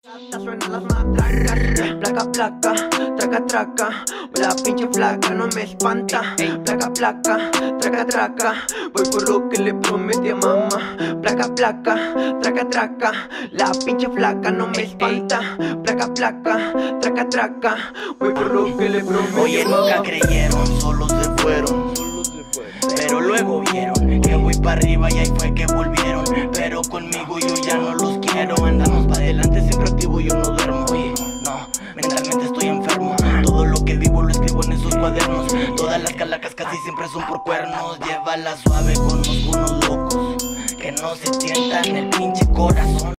Suenan las matracas, placa, placa, traca, traca. La pinche flaca no me espanta. Placa, placa, traca, traca. Voy por lo que le prometí a mamá. Placa, placa, traca, traca. La pinche flaca no me espanta. Placa, placa, traca, traca. Voy por lo que le prometí. Oye, nunca creyeron, solo se fueron. Pero luego vieron que voy para arriba y ahí fue que volvieron. Pero conmigo yo ya no los quiero. Andamos para adelante, siempre activo, yo no duermo. Oye, no, mentalmente estoy enfermo. Todo lo que vivo lo escribo en esos cuadernos. Todas las calacas casi siempre son por cuernos. Llévala suave con los unos locos que no se tientan el pinche corazón.